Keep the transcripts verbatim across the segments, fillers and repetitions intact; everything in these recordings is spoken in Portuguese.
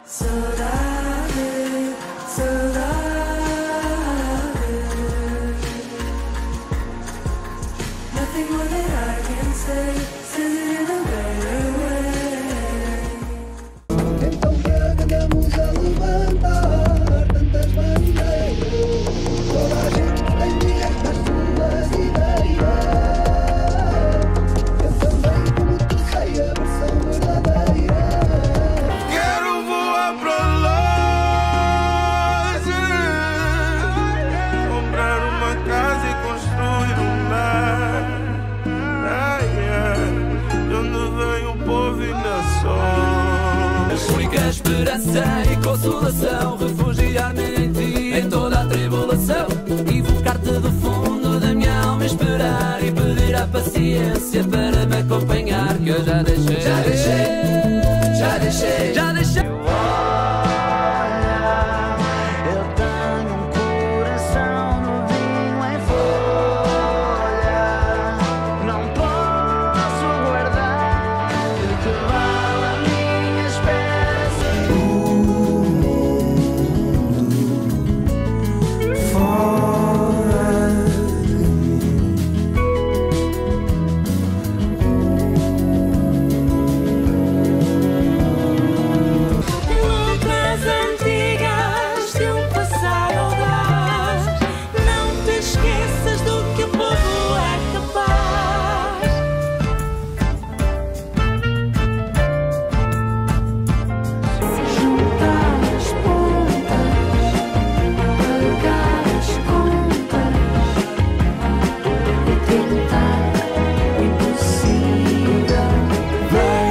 Saudade, saudade. Nothing more that I can say, says it in a better way. Então andamos a levantar tantas bandeiras. Toda a gente tem direito às suas ideias. Eu também, como tu, sei a versão verdadeira. Quero voar para longe, comprar uma casa e construir um lar. Ai, ai, de onde vem o povo ainda só. Única esperança e consolação, refugiar-me em ti em toda a tribulação, invocar-te do fundo da minha alma, esperar e pedir a paciência para me acompanhar, que eu já deixei, já deixei, já deixei, já deixei. Eu tenho um coração novinho em folha, não posso guardar o que vale a minha esperança. Letras antigas de um passado audaz, não te esqueças do que o povo é capaz. Juntar as pontas, pagar as contas e tentar o impossível. Vem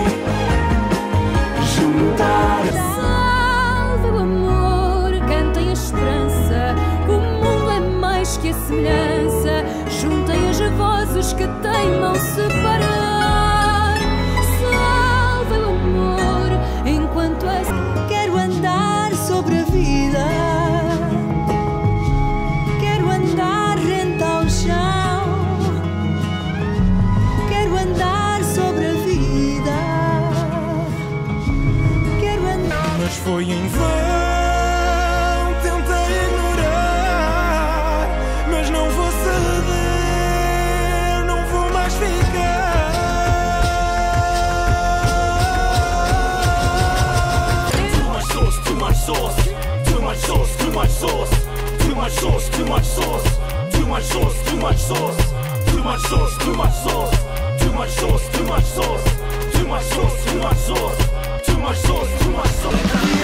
juntar. Salve o amor, cantem a esperança. O mundo é mais que a semelhança. Juntem as vozes que teimam separar. Salve o amor, enquanto as... Quero andar sobre a vida. Quero andar rente ao chão. Quero andar sobre a vida. Quero andar. Mas foi em vão, tentei ignorar, mas não vou ceder, não vou mais ficar. Too much sauce, too much sauce, too much sauce, too much sauce, too much sauce, too much sauce, too much sauce, too much sauce, too much sauce, too much sauce, too much sauce, too much sauce, too much sauce, too much sauce, too much sauce, too much sauce.